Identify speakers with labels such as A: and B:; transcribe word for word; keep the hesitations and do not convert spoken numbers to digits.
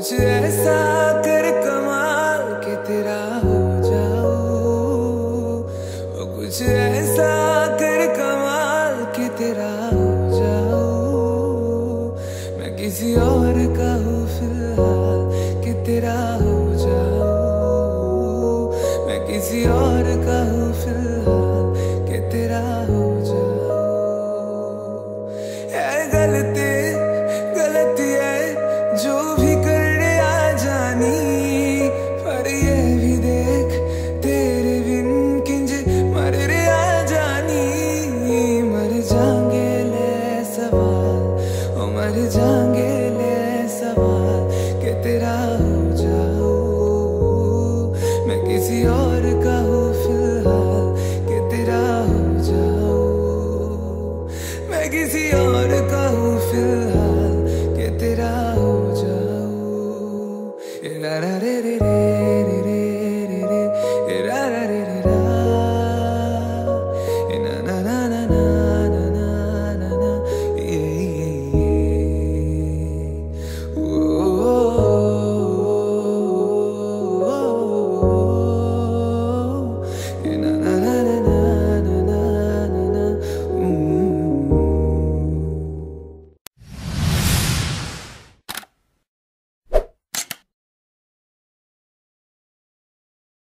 A: कुछ ऐसा कर कमाल के तेरा हो जाऊं, ओ कुछ ऐसा कर कमाल के तेरा हो जाऊं। मैं किसी और का हूँ फिलहाल कि तेरा हो जाऊं, मैं किसी और का हूँ फिलहाल कि तेरा हो जाऊं। है गलती गलती है जो भी करने आ जानी, पर ये भी देख तेरे बिन किंज मर रे आ जानी। मर जाएंगे ले सवाल, ओ मर जाएंगे ले सवाल कि तेरा हो जाऊं, मैं किसी और का हूँ फिलहाल कि तेरा हो जाऊं, मैं किसी और का हूँ फिलहाल कि तेरा हो जाऊं। रा रा रे रे